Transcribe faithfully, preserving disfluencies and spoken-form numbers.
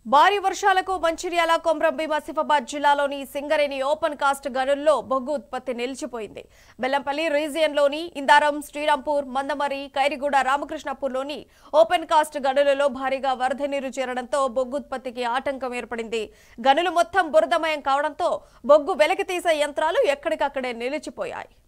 భారీ వర్షాలకు మంచిర్యాల కొమ్రంభీం ఆసిఫాబాద్ జిల్లాలోని సింగరేణి ఓపెన్ కాస్ట్ గనుల్లో బొగ్గు ఉత్పత్తి నిలిచిపోయింది. బెల్లంపల్లి రీజియన్లోని ఇందారం, శ్రీరాంపూర్, మందమరి, ఖైరిగూడ, రామకృష్ణపూర్లోని ఓపెన్ కాస్ట్ గనులలో భారీగా వరద నీరు చేరడంతో బొగ్గు ఉత్పత్తికి ఆటంకం ఏర్పడింది. గనులు మొత్తం బురదమయం కావడంతో బొగ్గు వెలికితీసే యంత్రాలు ఎక్కడికక్కడే నిలిచిపోయాయి.